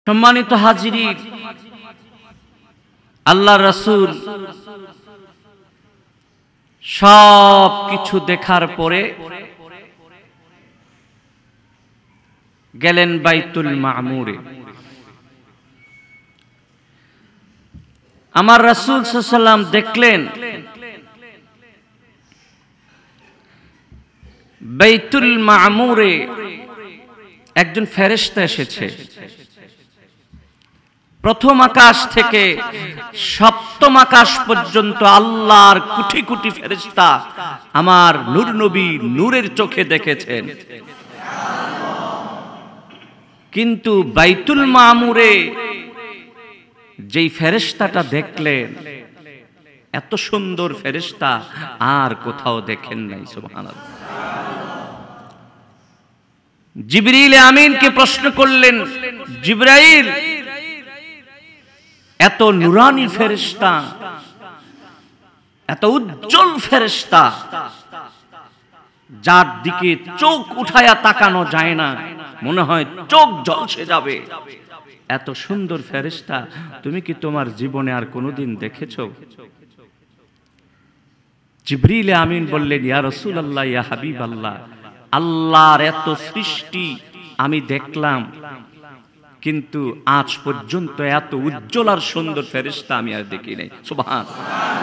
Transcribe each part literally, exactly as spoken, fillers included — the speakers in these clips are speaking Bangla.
সম্মানিত হাজিরিন, আল্লাহ রাসূল সব কিছু দেখার পরে গেলেন বাইতুল মামুরে। আমার রাসূল সাল্লাল্লাহু আলাইহি ওয়াসাল্লাম দেখলেন বাইতুল মামুরে একজন ফেরেশতা এসেছে। প্রথম আকাশ থেকে সপ্তম আকাশ পর্যন্ত আল্লাহর কোটি কোটি ফেরেশতা আমার নূর নবী নূরের চোখে দেখেছেন। কিন্তু বাইতুল মামুরে যেই ফেরেশতাটা দেখলেন, এত সুন্দর ফেরেশতা আর কোথাও দেখেন নাই। সুবহানাল্লাহ। জিবরিল আমিনকে প্রশ্ন করলেন, জিবরাইল, এত নুরানি ফেরেশতা, এত উজ্জ্বল ফেরেশতা, যার দিকে চোখ উঠায়া তাকানো যায় না, মনে হয় চোখ ঝলসে যাবে, এত সুন্দর ফেরেশতা তুমি কি তোমার জীবনে আর কোনোদিন দেখেছো? জিবরিল আমিন বললেন, ইয়া রাসূলুল্লাহ, ইয়া হাবিবাল্লাহ, আল্লাহর এত সৃষ্টি আমি দেখলাম, কিন্তু আজ পর্যন্ত এত উজ্জ্বল আর সুন্দর ফেরেশতা আমি আর দেখি নাই। সুবহানাল্লাহ।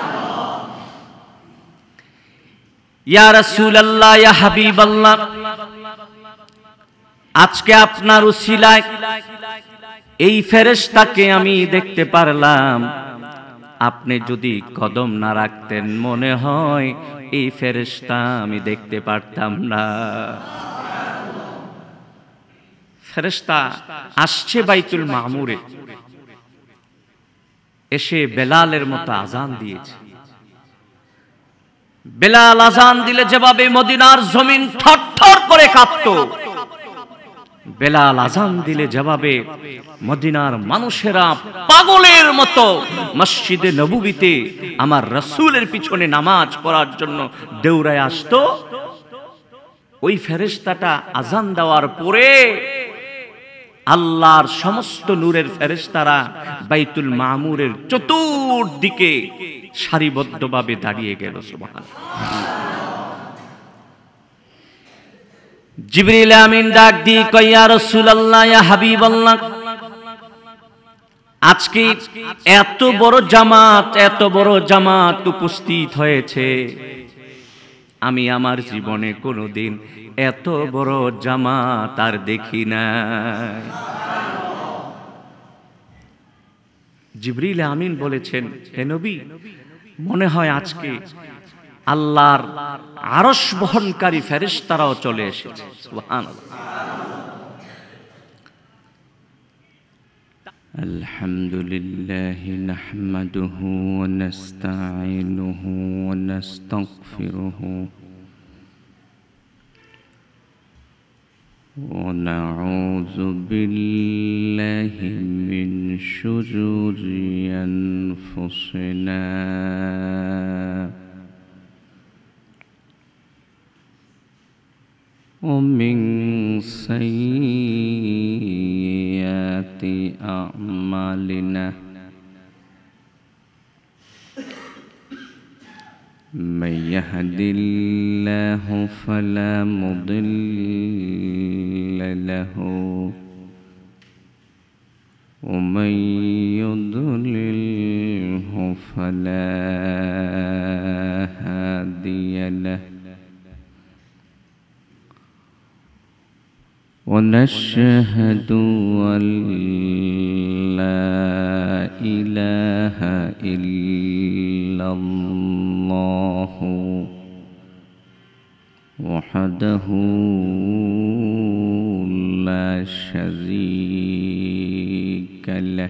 ইয়া রাসূলুল্লাহ, ইয়া হাবিবাল্লাহ, আজকে আপনার উসিলায় এই ফেরেশতাকে আমি দেখতে পারলাম। আপনি যদি কদম না রাখতেন, মনে হয় এই ফেরেশতা আমি দেখতে পারতাম না। ফেরেশতা আসছে বাইতুল মামুরে, এসে বেলালের মতো আজান দিয়েছে। বেলাল আজান দিলে যেভাবে মদিনার জমিন থরথর করে কাঁপতো, বেলাল আজান দিলে যেভাবে মদিনার মানুষেরা পাগলের মতো মসজিদে নববীতে আমার রাসূলের পিছনে নামাজ পড়ার জন্য দৌড়ায় আসতো, ওই ফেরেশতাটা আজান দেওয়ার পরে আল্লাহর সমস্ত নূরের ফেরেশতারা বাইতুল মামুরের চতুর্দিকে সারিবদ্ধভাবে দাঁড়িয়ে গেল। সুবহানাল্লাহ। জিবরিল আমিন ডাক দিয়ে কয়, ইয়া রাসূলুল্লাহ, ইয়া হাবিবাল্লাহ, আজকে এত বড় জামাত, এত বড় জামাত উপস্থিত হয়েছে, আমি আমার জীবনে কোনোদিন এত বড় জামাত আর দেখি নাই। জিবরিল আমিন বলেছেন, হে নবী, মনে হয় আজকে আল্লাহর আরশ বহনকারী ফেরেশতারাও চলে এসেছে। সুবহানাল্লাহ। আলহামদুলিল্লাহি নাহমাদুহু ওয়া নাস্তাঈনুহু ওয়া নাস্তাগফিরুহু ওয়া নাউযু বিল্লাহি মিন শুরুরি আনফুসিনা ومن سيئات أعمالنا من يهد الله فلا مضل له ومن يضلله فلا هادي له ونشهد أن لا إله إلا الله وحده لا شريك له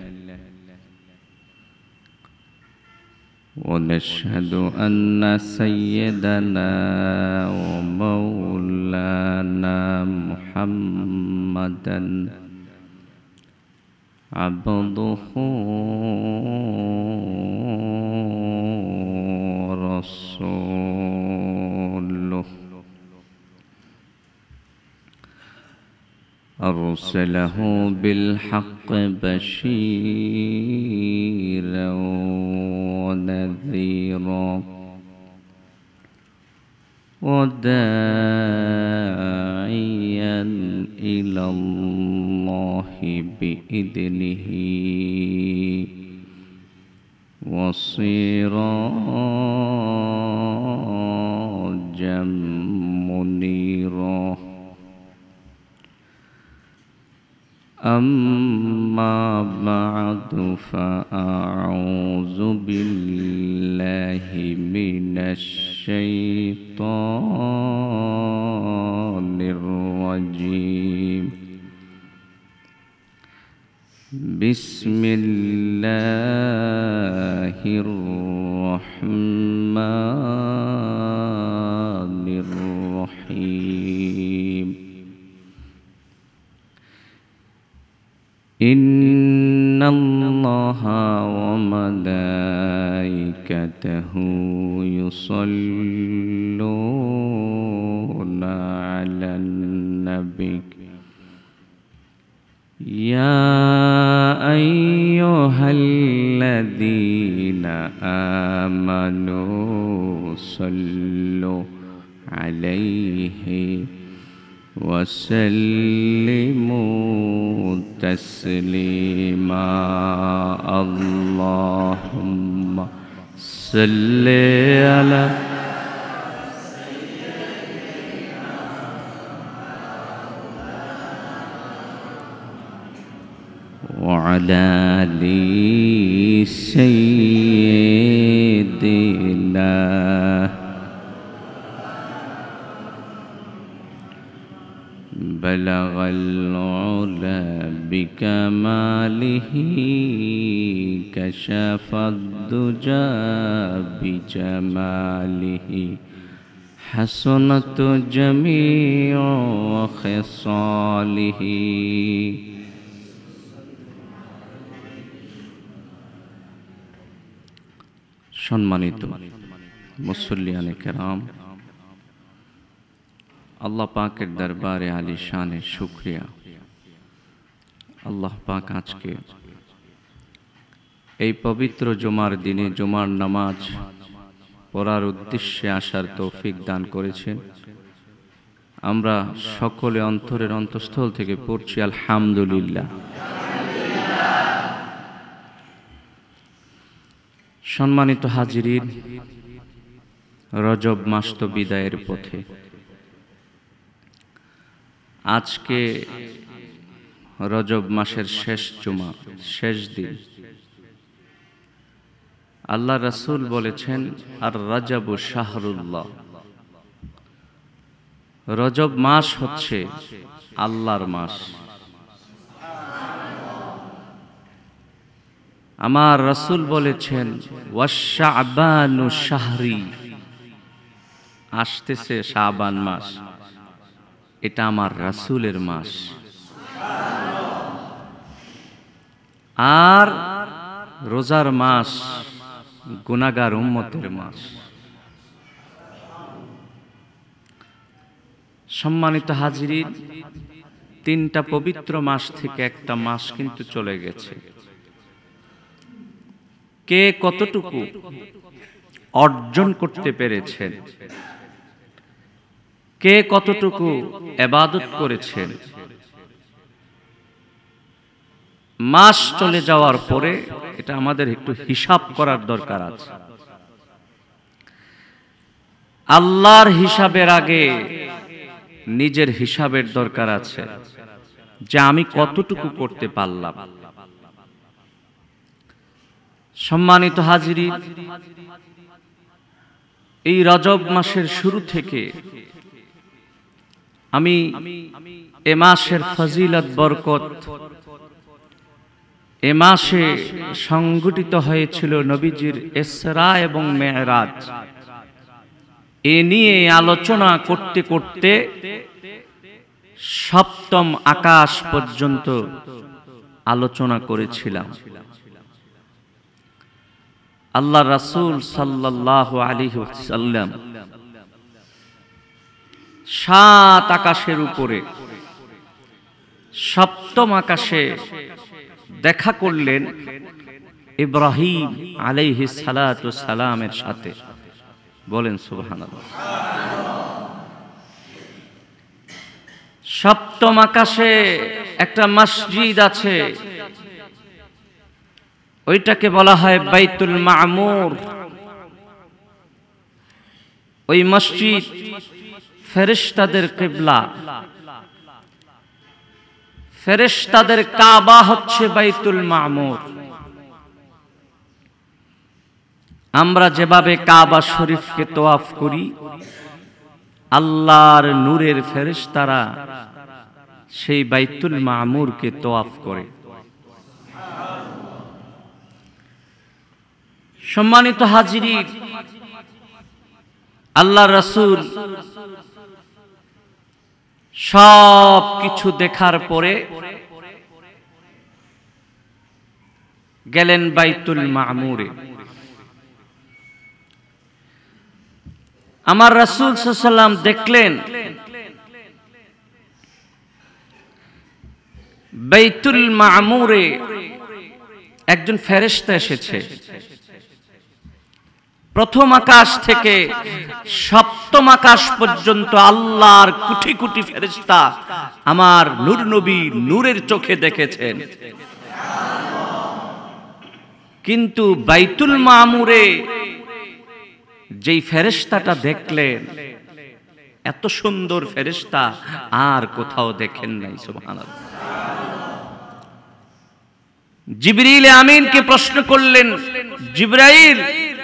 ونشهد أن سيدنا ومولانا محمدا عبده ورسوله أرسله بالحق بشيرا ونذيرا وداعيا إلى الله بإذنه وسراجا منيرا أما بعد فأعوذ بالله من الشيطان الرجيم بسم الله الرحمن الرحيم إن الله وملائكته يصلون على النبي يا أيها الذين آمنوا صلوا عليه وسلموا تسليما اللهم صل على وعلى آل سيدنا بلغ العلا بكماله كشف الدجى بجماله حسنت جميع خصاله সম্মানিত মুসল্লিয়ানে কেরাম, আল্লাহ পাকের দরবারে আলিশানে শুকরিয়া। আল্লাহ পাক আজকে এই পবিত্র জুমার দিনে জুমার নামাজ পড়ার উদ্দেশ্যে আসার তৌফিক দান করেছেন। আমরা সকলে অন্তরের অন্তঃস্থল থেকে পড়ছি আলহামদুলিল্লাহ। সম্মানিত হাজিরিন, রজব মাস তো বিদায়ের পথে। আজকে রজব মাসের শেষ জুমা, শেষ দিন। আল্লাহ রাসূল বলেছেন, আর রজবু শাহরুল্লাহ, রজব মাস হচ্ছে আল্লাহর মাস। আমার রাসূল বলেছেন, ওয়াশাবানু শাহরি, আসতেছে শাবান মাস, এটা আমার রাসূলের মাস। আর রোজার মাস গুনাহগার উম্মতের মাস। সম্মানিত হাজিরিন, তিনটা পবিত্র মাস থেকে একটা মাস কিন্তু চলে গেছে। কে কতটুকু অর্জন করতে পেরেছেন, কে কতটুকু ইবাদত করেছেন, মাস চলে যাওয়ার পরে এটা আমাদের একটু হিসাব করার দরকার আছে। আল্লাহর হিসাবের আগে নিজের হিসাবের দরকার আছে, যে আমি কতটুকু করতে পারলাম। সম্মানিত হাজিরিন, এই রজব মাসের শুরু থেকে আমি এ মাসের ফজিলত বরকত, এ মাসে সংঘটিত হয়েছিল নবীজির ইসরা এবং মেরাজ, এ নিয়ে আলোচনা করতে করতে সপ্তম আকাশ পর্যন্ত আলোচনা করেছিলাম। আল্লাহ রাসূল সাল্লাল্লাহু আলাইহি ওয়াসাল্লাম সাত আকাশের উপরে সপ্তম আকাশে দেখা করলেন ইব্রাহিম আলাইহিস সালাতু সালামের সাথে। বলেন সুবহানাল্লাহ। সপ্তম আকাশে একটা মসজিদ আছে, ওইটাকে বলা হয় বাইতুল মামুর। ওই মসজিদ ফেরেশতাদের কিবলা, ফেরেশতাদের কাবা হচ্ছে বাইতুল মামুর। আমরা যেভাবে কাবা শরীফকে তওয়াফ করি, আল্লাহর নূরের ফেরেশতারা সেই বাইতুল মামুরকে তওয়াফ করে। সম্মানিত হাজিরিন, আল্লাহর রাসূল সব কিছু দেখার পরে গেলেন বাইতুল মামুরে। আমার রাসূল সাল্লাল্লাহু আলাইহি ওয়াসাল্লাম দেখলেন বাইতুল মামুরে একজন ফেরেশতা এসেছে। প্রথম আকাশ থেকে সপ্তম আকাশ পর্যন্ত আল্লাহর কোটি কোটি ফেরেশতা আমার নূর নবী নূরের চোখে দেখেছেন। কিন্তু বাইতুল মামুরে যেই ফেরেশতাটা দেখলেন, এত সুন্দর ফেরেশতা আর কোথাও দেখেন নাই। সুবহানাল্লাহ। জিবরিল আমিনকে প্রশ্ন করলেন, জিবরাইল,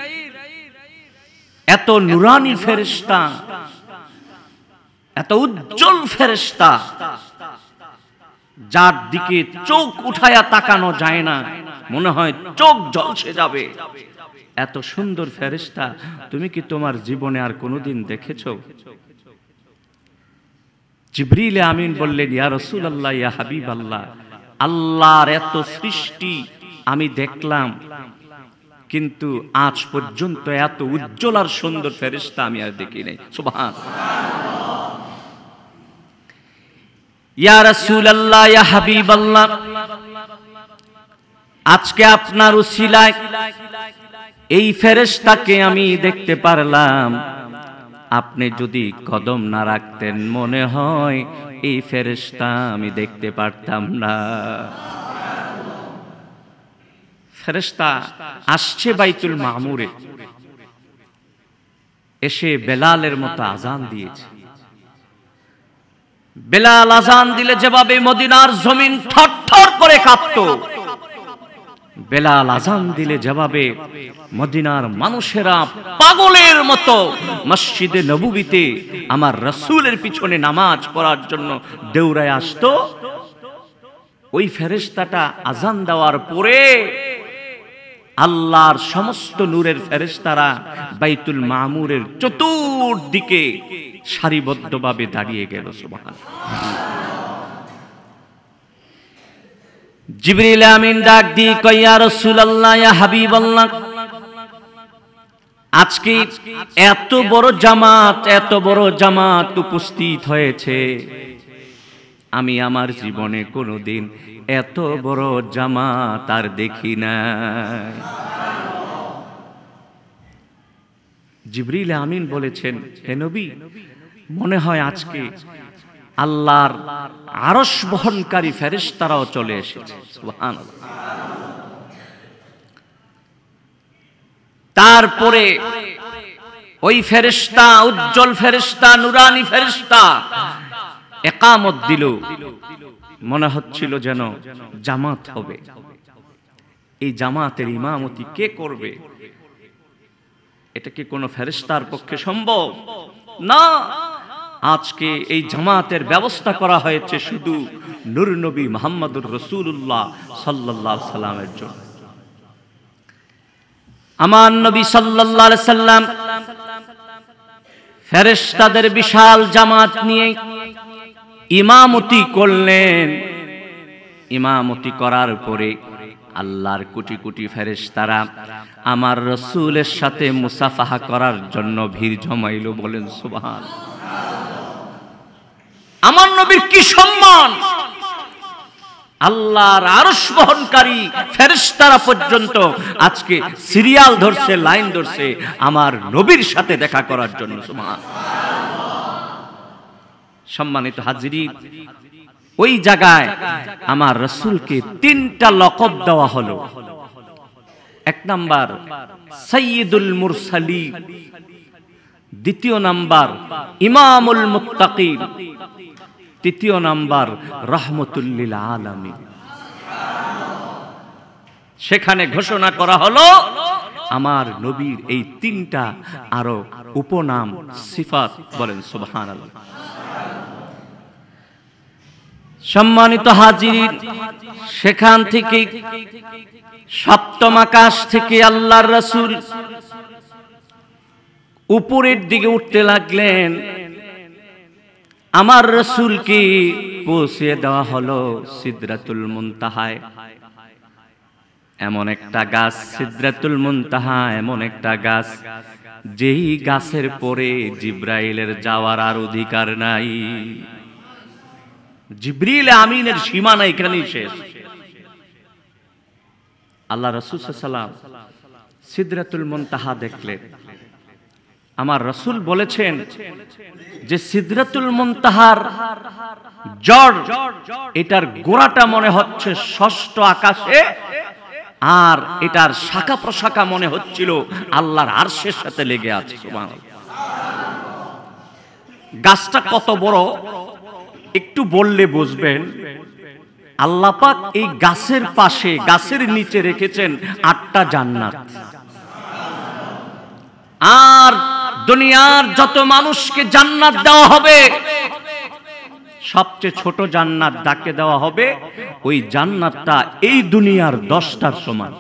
এত নুরানি ফেরেশতা, এত উজ্জ্বল ফেরেশতা, যার দিকে চোখ উঠায়া তাকানো যায় না, মনে হয় চোখ ঝলসে যাবে, এত সুন্দর ফেরেশতা তুমি কি তোমার জীবনে আর কোনোদিন দেখেছো? জিবরিল আমিন বললেন, ইয়া রাসূলুল্লাহ, ইয়া হাবিবাল্লাহ, আল্লাহর এত সৃষ্টি আমি দেখলাম, কিন্তু আজ পর্যন্ত এত উজ্জ্বল আর সুন্দর ফেরেশতা আমি আর দেখি নাই। সুবহানাল্লাহ। ইয়া রাসূলুল্লাহ, ইয়া হাবিবাল্লাহ, আজকে আপনার উসিলায় এই ফেরেশতাকে আমি দেখতে পারলাম। আপনি যদি কদম না রাখতেন, মনে হয় এই ফেরেশতা আমি দেখতে পারতাম না। ফেরেশতা আসছে বাইতুল মামুরে, এসে বেলালের মতো আজান দিয়েছে। বেলাল আজান দিলে যেভাবে মদিনার জমিন থরথর করে কাঁপতো, বেলাল আজান দিলে যেভাবে মদিনার মানুষেরা পাগলের মতো মসজিদে নববীতে আমার রাসূলের পিছনে নামাজ পড়ার জন্য দৌড়ায় আসতো, ওই ফেরেশতাটা আজান দেওয়ার পরে আল্লাহর সমস্ত নূরের ফেরেশতারা বাইতুল মামুরের চতুর্দিকে সারিবদ্ধভাবে দাঁড়িয়ে গেল। সুবহানাল্লাহ। জিবরিল আমিন ডাক দিয়ে কয়, ইয়া রাসূলুল্লাহ, ইয়া হাবিবাল্লাহ, আজকে এত বড় জামাত, এত বড় জামাত উপস্থিত হয়েছে, আমি আমার জীবনে কোনোদিন এত বড় জামাত আর দেখি নাই। জিবরিল আমিন বলেছেন, হে নবী, মনে হয় আজকে আল্লাহর আরশ বহনকারী ফেরেশতারাও চলে এসেছে। সুবহানাল্লাহ। তারপরে ওই ফেরেশতা, উজ্জ্বল ফেরেশতা, নুরানি ফেরেশতা ইকামত দিল। মনে হচ্ছিল যেন জামাত হবে। এই জামাতের ইমামতি কে করবে? এটা কি কোনো ফেরেশতার পক্ষে সম্ভব? না, আজকে এই জামাতের ব্যবস্থা করা হয়েছে শুধু নূর নবী মুহাম্মদুর রাসূলুল্লাহ সাল্লাল্লাহু আলাইহি সাল্লামের জন্য। আমার নবী সাল্লাল্লাহু আলাইহি সাল্লাম ফেরেশতাদের বিশাল জামাত নিয়ে ইমামতি করলেন। ইমামতি করার পরে আল্লাহর কোটি কোটি ফেরেশতারা আমার রাসূলের সাথে মুসাফাহা করার জন্য ভিড় জমাইল। বলেন সুবহানাল্লাহ। আমার নবীর কি সম্মান! আল্লাহর আরশ বহনকারী ফেরেশতারা পর্যন্ত আজকে সিরিয়াল ধরছে, লাইন ধরছে আমার নবীর সাথে দেখা করার জন্য। সুবহানাল্লাহ। সম্মানিত হাজিরিন, ওই জায়গায় আমার রাসূলকে তিনটা লকব দেওয়া হলো। এক নাম্বার সাইয়্যিদুল মুরসালিন, দ্বিতীয় নাম্বার ইমামুল মুত্তাকিন, তৃতীয় নাম্বার রাহমাতুল লিল আলামিন। সেখানে ঘোষণা করা হলো আমার নবীর এই তিনটা আরো উপনাম, সিফাত, বলেন সুবহানাল্লাহ। সম্মানিত হাজিরিন, সেখান থেকে সপ্তম আকাশ থেকে আল্লাহর রাসূল উপরের দিকে উঠতে লাগলেন। আমার রাসূলকে পৌঁছে দেওয়া হলো সিদরাতুল মুনতাহায়। এমন একটা গাছ, সিদরাতুল মুনতাহা এমন একটা গাছ, যেই গাছের পরে জিব্রাইলের যাওয়ার আর অধিকার নাই। জিবরিল আমিনের সীমানা এখানেই শেষ। আল্লাহ রাসূল সাল্লাল্লাহু আলাইহি ওয়াসাল্লাম সিদরাতুল মুনতাহা দেখলেন। আমার রাসূল বলেছেন যে সিদরাতুল মুনতাহার জড়, এটার গোড়াটা মনে হচ্ছে ষষ্ঠ আকাশে, আর এটার শাখা প্রশাখা মনে হচ্ছিল আল্লাহর আরশের সাথে লেগে আছে। সুবহানাল্লাহ। গাছটা কত বড় একটু বললে বুঝবেন। আল্লাহ পাক এই গাছের পাশে, গাছের নিচে রেখেছেন আটটা জান্নাত। আর দুনিয়ার যত মানুষকে জান্নাত দেওয়া হবে, সবচেয়ে ছোট জান্নাত যাকে দেওয়া হবে, ওই জান্নাতটা এই দুনিয়ার দশটার সমান।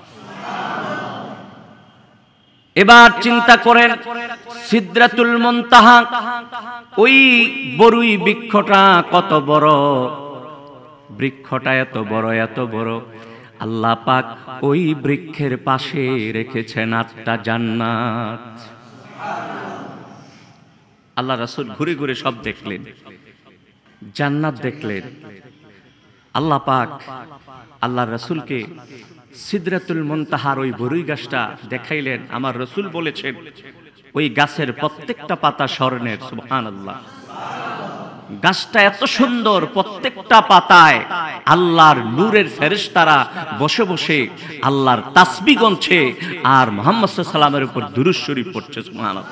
এবার চিন্তা করেন, সিদরাতুল মুনতাহা, ওই বড়ই বৃক্ষটা কত বড়, বৃক্ষটা এত বড়, এত বড়। আল্লাহ পাক ওই বৃক্ষের পাশে রেখেছেন আটটা জান্নাত। আল্লাহ রাসূল ঘুরে ঘুরে সব দেখলেন, জান্নাত দেখলেন। আল্লাহ পাক আল্লাহ রাসূলকে সিদরাতুল মুনতাহার ওই বড়ই গাছটা দেখাইলেন। আমার রাসূল বলেছেন ওই গাছের প্রত্যেকটা পাতা স্বর্ণের। সুবহানাল্লাহ। গাছটা এত সুন্দর, প্রত্যেকটা পাতায় আল্লাহর নূরের ফেরেশতারা বসে বসে আল্লাহর তাসবিহ গুনছে আর মুহাম্মদ সাল্লাল্লাহু আলাইহি ওয়াসাল্লামের উপর দুরূদ শরীফ পড়ছে। সুবহানাল্লাহ।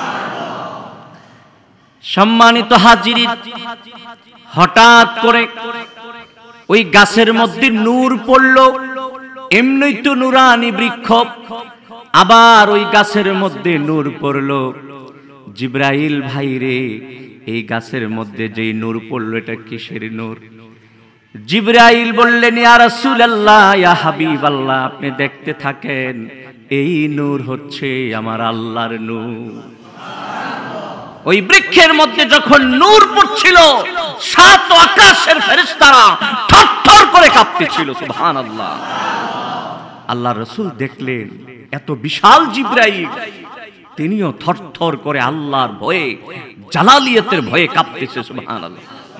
সম্মানিত হাজিরিন, হঠাৎ করে ওই গাছের মধ্যে নূর পড়ল। এমনি তো নুরানি বৃক্ষ, আবার ওই গাছের মধ্যে নূর পড়ল। জিবরাইল ভাই রে, এই গাছের মধ্যে যেই নূর পড়ল এটা কিসের নূর? জিবরাইল বললেন, ইয়া রাসূলুল্লাহ, ইয়া হাবিবাল্লাহ, আপনি দেখতে থাকেন, এই নূর হচ্ছে আমার আল্লাহর নূর। ওই বৃক্ষের মধ্যে যখন নূর পড়ছিল, সাত আকাশের ফেরেশতারা থরথর করে কাঁপতেছিল। সুবহানাল্লাহ। আল্লাহ রাসূল দেখলেন এত বিশাল জিবরাইল, তিনিও থরথর করে আল্লাহর ভয়ে, জালালিয়াতের ভয়ে কাঁপতেছে। সুবহানাল্লাহ।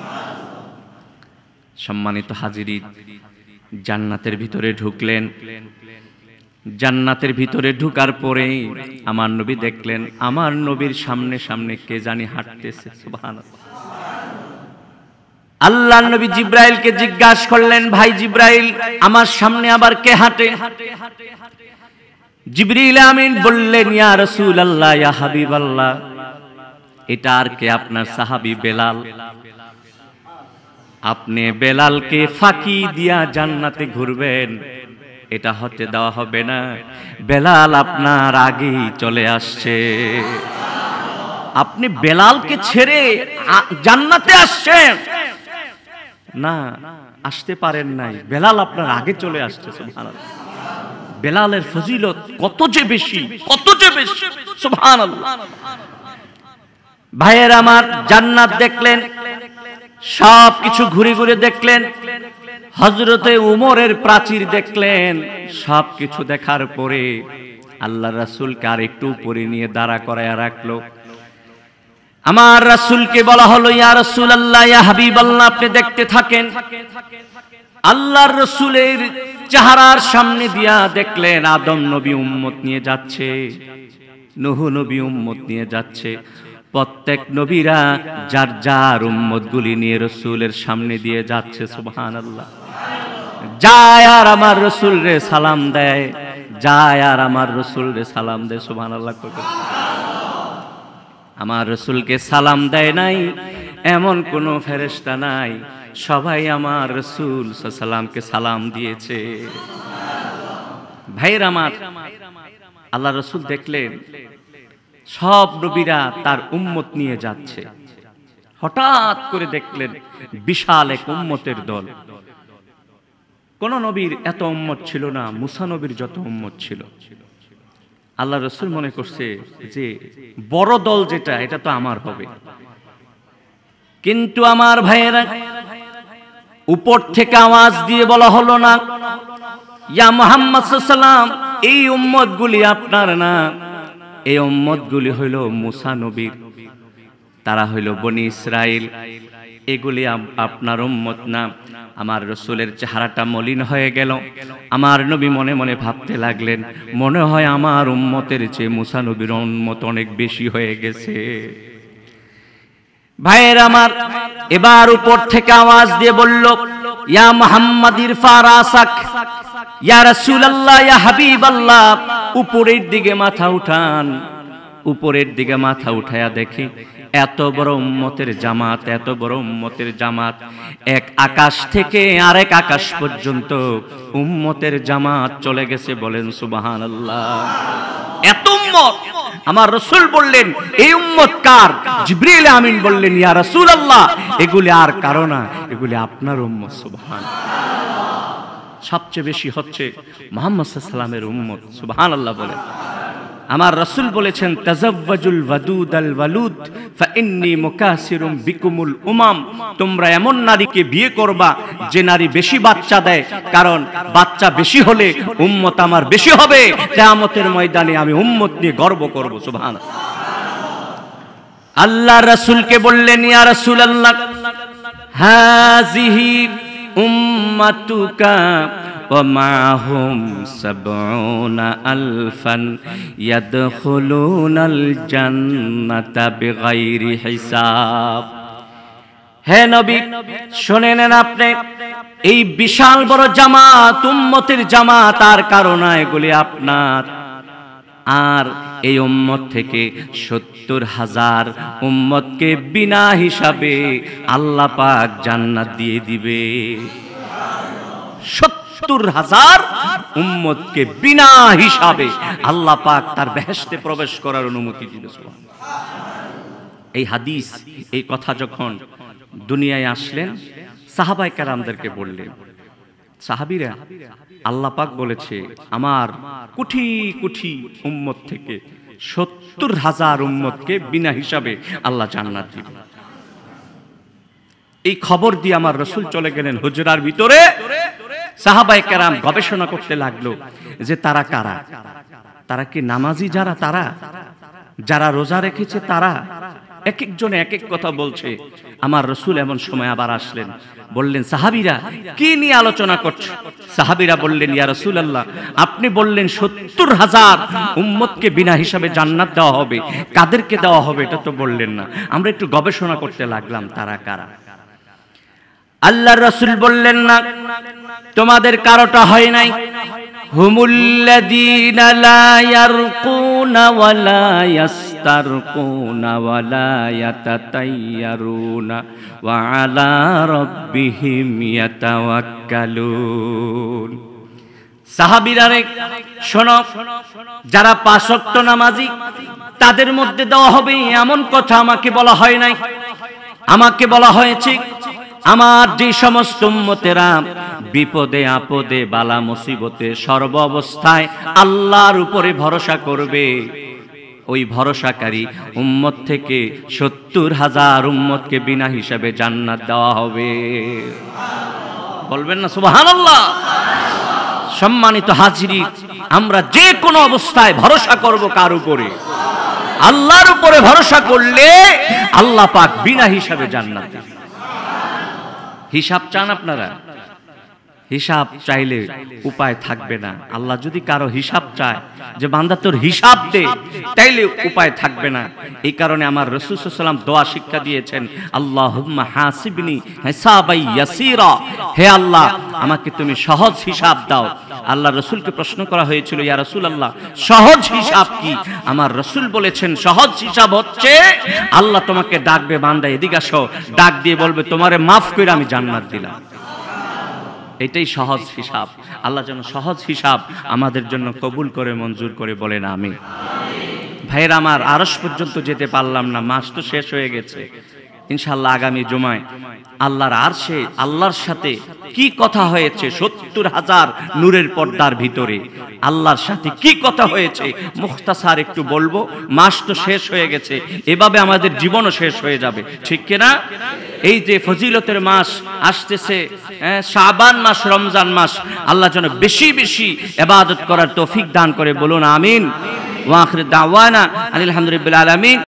সম্মানিত হাজিরিন, জান্নাতের ভিতরে ঢুকলেন। জান্নাতের ভিতরে ঢুকার পরে আমার নবী দেখলেন আমার নবীর সামনে সামনে কে জানি হাঁটতেছে। সুবহানাল্লাহ। আল্লাহর নবী জিবরাইলকে জিজ্ঞাসা করলেন, ভাই জিবরাইল, আমার সামনে আবার কে হাঁটে? জিবরিল আমিন বললেন, ইয়া রাসূলুল্লাহ, ইয়া হাবিবাল্লাহ, এটা আর কে? আপনার সাহাবী বেলাল। আপনি বেলালকে ফাঁকি দিয়া জান্নাতে ঘুরবেন, এটা হতে দেওয়া হবে না। বেলাল আপনার আগেই চলে আসছে। আপনি বেলালকে ছেড়ে জান্নাতে আসছেন না, আসতে পারেন নাই। বেলাল আপনার আগে চলে আসছে। সুবহানাল্লাহ। বেলালের ফজিলত কত যে বেশি, কত যে বেশি। সুবহানাল্লাহ। ভাইয়ের আমার, জান্নাত দেখলেন, সব কিছু ঘুরে ঘুরে দেখলেন। হযরতে উমরের প্রাচীর দেখলেন। সব কিছু দেখার পরে আল্লাহ রাসূলকে আর একটু উপরে নিয়ে দাঁড়া করায়া রাখলো। আমার রাসূলকে বলা হলো, ইয়া রাসূলুল্লাহ, ইয়া হাবিবাল্লাহ, আপনি দেখতে থাকেন। আল্লাহর রাসূলের চেহারার সামনে দিয়া দেখলেন আদম নবী উম্মত নিয়ে যাচ্ছে, নূহ নবী উম্মত নিয়ে যাচ্ছে। প্রত্যেক নবীরা যার যার উম্মতগুলি নিয়ে রাসূলের সামনে দিয়ে যাচ্ছে। সুবহানাল্লাহ। যায় আর আমার রাসূল রে সালাম দেয়, যায় আর আমার রাসূল রে সালাম দেয়। সুবহানাল্লাহ। আমার রাসূলকে সালাম দেয় নাই এমন কোন ফেরেশতা নাই, সবাই আমার রাসূল সাল্লাল্লাহু আলাইহি ওয়াসাল্লামকে সালাম দিয়েছে। ভাইয়ের আমার, আল্লাহ রাসূল দেখলেন সব নবীরা তার উম্মত নিয়ে যাচ্ছে। হঠাৎ করে দেখলেন বিশাল এক উম্মতের দল। কোন নবীর এত উম্মত ছিল না, মুসা নবীর যত উম্মত ছিল। আল্লাহ রাসূল মনে করছে যে বড় দল যেটা, এটা তো আমার হবে। কিন্তু আমার ভাইয়েরা, উপর থেকে আওয়াজ দিয়ে বলা হলো না, ইয়া মুহাম্মদ সাল্লাল্লাহু আলাইহি ওয়াসাল্লাম, এই উম্মতগুলি আপনার না, এই উম্মতগুলি হইল মুসা নবীর, তারা হইল বনি ইসরাইল, এগুলি আপনার উম্মত না। আমার রাসূলের চেহারাটা মলিন হয়ে গেল। আমার নবী মনে মনে ভাবতে লাগলেন, মনে হয় আমার উম্মতের চেয়ে মুসা নবীর উম্মত অনেক বেশি হয়ে গেছে। ভাইয়ের আমার, এবার উপর থেকে আওয়াজ দিয়ে বলল, ইয়া মুহাম্মদ ইরফা রাসাক, ইয়া রাসূলুল্লাহ, ইয়া হাবিবাল্লাহ, উপরের দিকে মাথা উঠান। উপরের দিকে মাথা উঠায়া দেখি এত বড় উম্মতের জামাত, এত বড় উম্মতের জামাত, এক আকাশ থেকে আরেক আকাশ পর্যন্ত উম্মতের জামাত চলে গেছে। বলেন সুবহানাল্লাহ। এত উম্মত। আমার রাসূল বললেন, এই উম্মত কার? জিবরিল আমিন বললেন, ইয়া রাসূলুল্লাহ, এগুলি আর কারো না, এগুলি আপনার উম্মত। সুবহানাল্লাহ। সবচেয়ে বেশি হচ্ছে মুহাম্মদ সাল্লাল্লাহু আলাইহি ওয়াসাল্লামের উম্মত। সুবহানাল্লাহ বলেন। আমার রাসূল বলেছেন, তাজাওয়াজুল ওয়াদুদাল ওয়ালুদ ফাইন্নী মুকাসিরুম বিকুমুল উমাম, তোমরা এমন নারীকে বিয়ে করবা যে নারী বেশি বাচ্চা দেয়, কারণ বাচ্চা বেশি হলে উম্মত আমার বেশি হবে। কিয়ামতের ময়দানে আমি উম্মত নিয়ে গর্ব করব। সুবহানাল্লাহ। আল্লাহ রাসূলকে বললেন, ইয়া রাসূলুল্লাহ, হাযিহি উম্মাতুকা ওয়া মাহুম সাবউনা আলফান ইয়াদখুলুনাল জান্নাতা বিগাইরি হিসাব। হে নবী, শুনে নেন আপনি, এই বিশাল বড় জামাত, উম্মতের জামাত আর কারণে এগুলি আপনার। আর এই উম্মত থেকে সত্তর হাজার উম্মতকে বিনা হিসাবে আল্লাহ পাক জান্নাত দিয়ে দিবে। সত্তর হাজার উম্মতকে বিনা হিসাবে আল্লাহ পাক তার বেহেশতে প্রবেশ করার অনুমতি দিবে। এই হাদিস, এই কথা যখন দুনিয়ায় আসলেন, সাহাবায়ে কেরামদেরকে বললেন, সাহাবীরা, আল্লাহ পাক বলেছে আমার কোটি কোটি উম্মত থেকে সত্তর হাজার উম্মতকে বিনা হিসাবে আল্লাহ জান্নাত দিবে। এই খবর দিয়ে আমার রাসূল চলে গেলেন হুজরার ভিতরে। সাহাবায়ে কেরাম গবেষণা করতে লাগলো যে তারা কারা। তারা কি নামাজি? যারা তারা যারা রোজা রেখেছে তারা? এক একজনে এক এক কথা বলছে। আমার রাসূল এমন সময় আবার আসলেন, বললেন, সাহাবীরা কি নিয়ে আলোচনা করছো? সাহাবীরা বললেন, ইয়া রাসূলুল্লাহ, আপনি বললেন সত্তর হাজার উম্মতকে বিনা হিসাবে জান্নাত দেওয়া হবে, কাদেরকে দেওয়া হবে এটা তো বললেন না। আমরা একটু গবেষণা করতে লাগলাম তারা কারা। আল্লাহর রাসূল বললেন, না, তোমাদের কারোটা হয় নাই। হুমুল্লাযীনা লা ইয়ারকুনা ওয়া লা ইস্তারকুনা ওয়া লা ইয়াতাতায়্যারুনা ওয়া আলা রাব্বিহিম ইয়াতাওয়াক্কালুন। সাহাবীরা রে শোনো, যারা পাঁচ ওয়াক্ত নামাজি তাদের মধ্যে দেওয়া হবে এমন কথা আমাকে বলা হয় নাই। আমাকে বলা হয়েছে আমার যে সমস্ত উম্মতেরা বিপদে আপদে বালা মুসিবতে সর্ব অবস্থায় আল্লাহর উপরে ভরসা করবে, ওই ভরসাকারী উম্মত থেকে সত্তর হাজার উম্মতকে বিনা হিসাবে জান্নাত দেওয়া হবে। বলবেন না সুবহানাল্লাহ? সম্মানিত হাজিরি, আমরা যে কোনো অবস্থায় ভরসা করব কার উপরে? আল্লাহর উপরে ভরসা করলে আল্লাহ পাক বিনা হিসাবে জান্নাত দেন। হিসাব চান আপনারা? হিসাব চাইলে উপায় থাকবে না। আল্লাহ যদি কারো হিসাব চায় যে বান্দা তোর হিসাব দে, তাইলে উপায় থাকবে না। এই কারণে আমার রাসূল সাল্লাল্লাহু আলাইহি ওয়াসাল্লাম দোয়া শিক্ষা দিয়েছেন, আল্লাহুম্মা হাসিবনি হিসাবাই ইয়াসীরা, হে আল্লাহ আমাকে তুমি সহজ হিসাব দাও। আল্লাহ রাসূলকে প্রশ্ন করা হয়েছিল, ইয়া রাসূলুল্লাহ সহজ হিসাব কি? আমার রাসূল বলেছেন সহজ হিসাব হচ্ছে আল্লাহ তোমাকে ডাকবে, বান্দা এদিকে আসো, ডাক দিয়ে বলবে তোমারে মাফ করে আমি জান্নাত দিলাম। এটাই সহজ হিসাব। আল্লাহ যেন সহজ হিসাব আমাদের জন্য কবুল করে মঞ্জুর করে, বলেন আমিন। ভাইয়ের আমার, আরশ পর্যন্ত যেতে পারলাম না, মাস তো শেষ হয়ে গেছে। ইনশাআল্লাহ আগামী জুমায় আল্লাহর আরশে আল্লাহর সাথে কি কথা হয়েছে, সত্তর হাজার নূরের পর্দার ভিতরে আল্লাহর সাথে কি কথা হয়েছে মুখতাসার একটু বলবো। মাস তো শেষ হয়ে গেছে, এভাবে আমাদের জীবনও শেষ হয়ে যাবে, ঠিক কিনা? এই যে ফজিলতের মাস আসতেছে, শাবান মাস, রমজান মাস, আল্লাহ যেন বেশি বেশি ইবাদত করার তৌফিক দান করে, বলুন আমিন। ওয়া আখির দাওয়ানা আলহামদুলিল্লাহি রাব্বিল আলামিন।